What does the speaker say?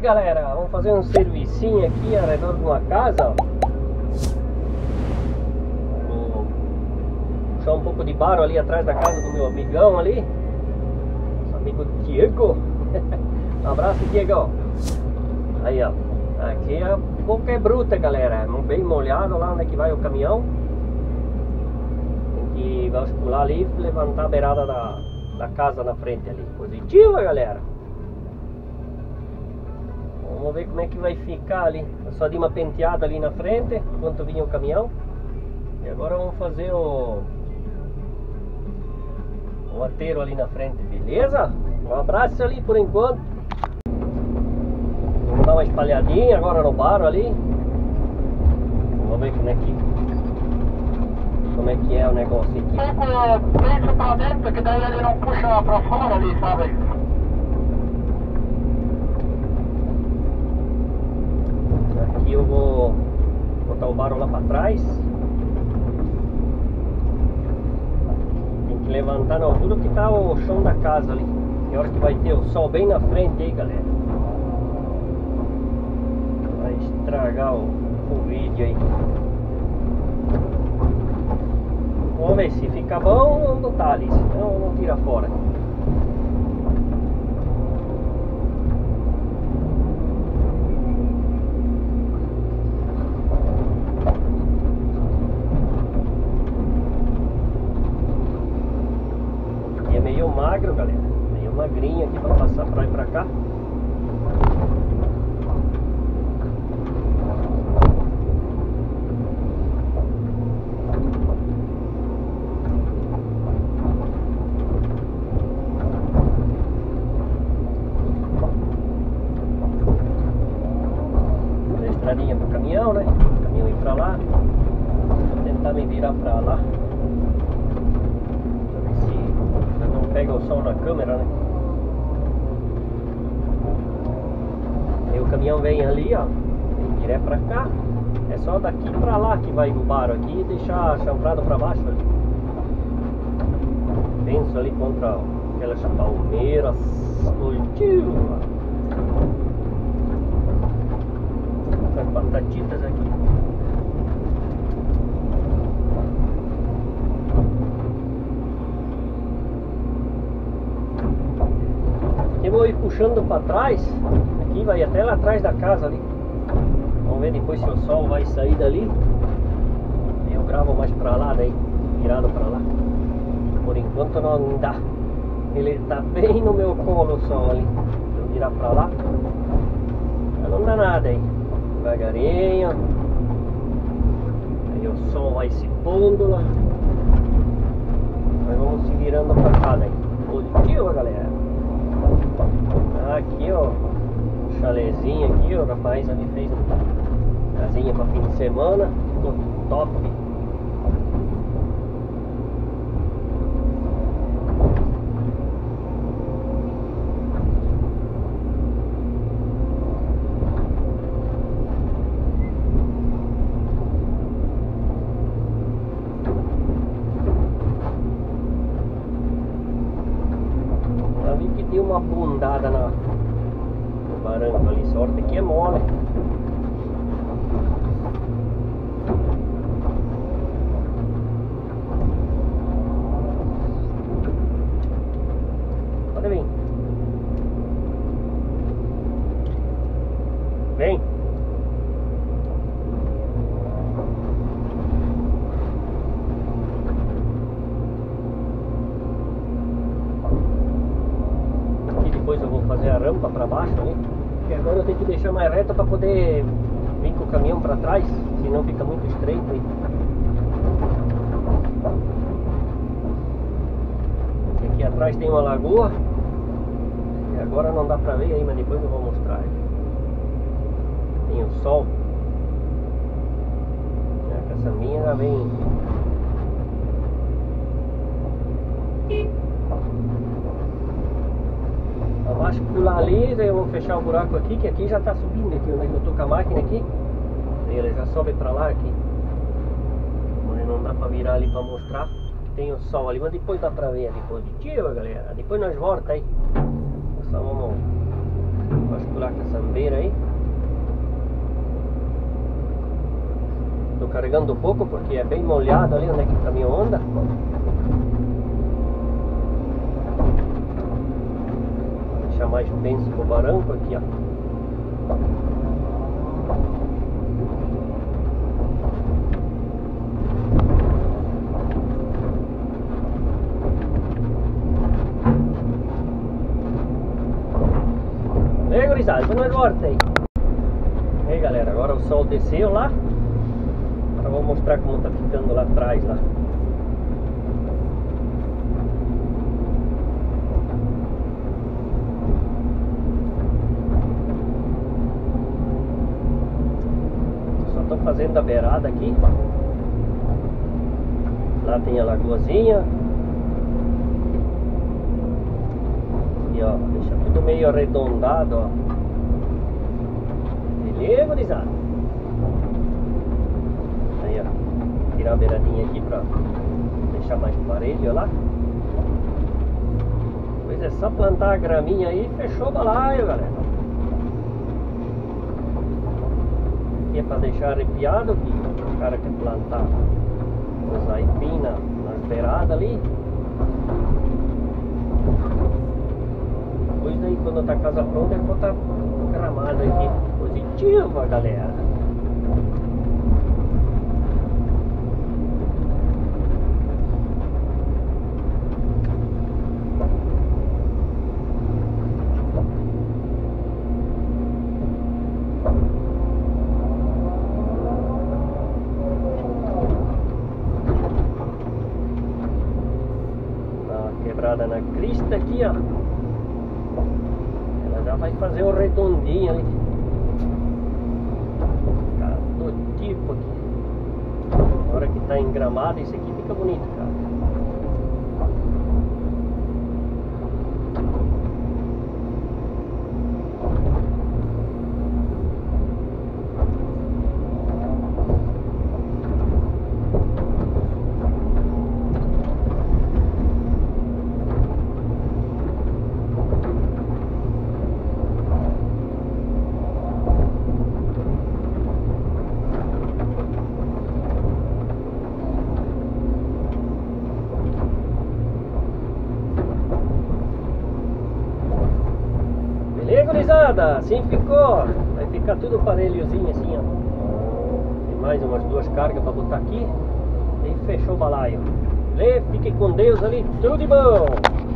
galera, vamos fazer um servicinho aqui ao redor de uma casa, ó. Vou puxar um pouco de barro ali atrás da casa do meu amigão ali, nosso amigo Diego. Um abraço, Diego. Aí, ó, aqui a boca é bruta, galera, bem molhado lá onde é que vai o caminhão. Tem que vasculhar ali e levantar a beirada da casa na frente ali. Positiva, galera. Vamos ver como é que vai ficar ali. Eu só dei uma penteada ali na frente enquanto vinha o caminhão. E agora vamos fazer o ateiro ali na frente, beleza? Um abraço ali por enquanto. Vamos dar uma espalhadinha agora no barro ali. Vamos ver como é que é o negócio aqui. Deixa pra dentro, que daí ele não puxa pra fora ali, sabe? Aqui eu vou botar o barro lá pra trás. Tem que levantar na altura que tá o chão da casa ali. Tem hora que vai ter o sol bem na frente aí, galera. Vai estragar o vídeo aí. Vamos ver se fica bom, vamos botar ali, senão não tira fora. E é meio magro, galera, meio magrinho aqui para passar pra ir pra cá. Estradinha pro caminhão, né? O caminhão ir pra lá. Vou tentar me virar pra lá. Pra ver se não pega o sol na câmera, né? Aí o caminhão vem ali, ó. Vem direto pra cá. É só daqui pra lá que vai o barro aqui e deixar chanfrado pra baixo ali. Penso ali contra aquelas palmeiras. Essas batatitas aqui. Eu vou ir puxando para trás. Aqui vai até lá atrás da casa ali. Vamos ver depois se o sol vai sair dali. Eu gravo mais para lá daí, virado para lá. Por enquanto não dá. Ele tá bem no meu colo o sol ali. Se eu virar para lá, não dá nada aí. Devagarinho. Aí o sol vai se pondo lá. Nós vamos se virando pra cá, né? Positivo, galera. Aqui, ó, um chalezinho aqui, o rapaz ali fez uma casinha pra fim de semana. Ficou top. Deu uma bundada no barranco ali, sorte que é mole. Pode vir. Vem. Depois eu vou fazer a rampa para baixo ali. E agora eu tenho que deixar mais reto para poder vir com o caminhão para trás, senão fica muito estreito aí. Aqui atrás tem uma lagoa. E agora não dá para ver aí, mas depois eu vou mostrar. Tem o sol. Essa minha já vem. Acho que pular ali, daí eu vou fechar o buraco aqui, que aqui já tá subindo aqui, onde eu tô com a máquina aqui. Aí ele já sobe pra lá aqui. Mas não dá pra virar ali pra mostrar. Tem o sol ali, mas depois dá pra ver ali positivo, galera. Depois nós volta aí. Só vamos Bascular com essa beira aí. Tô carregando um pouco porque é bem molhado ali onde é que tá a minha onda. Vou deixar mais denso com o barranco aqui, ó. E gurizada, vamos agora aí. E aí galera, agora o sol desceu lá. Agora vou mostrar como tá ficando lá atrás lá. Só tô fazendo a beirada aqui. Lá tem a lagoazinha. E ó, deixa tudo meio arredondado, ó. Beleza, gurizada? Aí, ó. Tirar a beiradinha aqui pra deixar mais parelho lá. Depois é só plantar a graminha aí e fechou o balaio, galera. Aqui é pra deixar arrepiado, que o cara quer plantar os aipim nas beiradas ali. Depois daí, quando tá a casa pronta, eu vou botar gramado aqui. Positiva, galera. Dá uma quebrada na crista aqui, ó. Já vai fazer um redondinho ali. Cara, do tipo aqui. Agora que tá engramado, isso aqui fica bonito, cara. Assim ficou, vai ficar tudo parelhozinho assim, ó. Tem mais umas duas cargas para botar aqui e fechou o balaio. Fique com Deus ali, tudo de bom!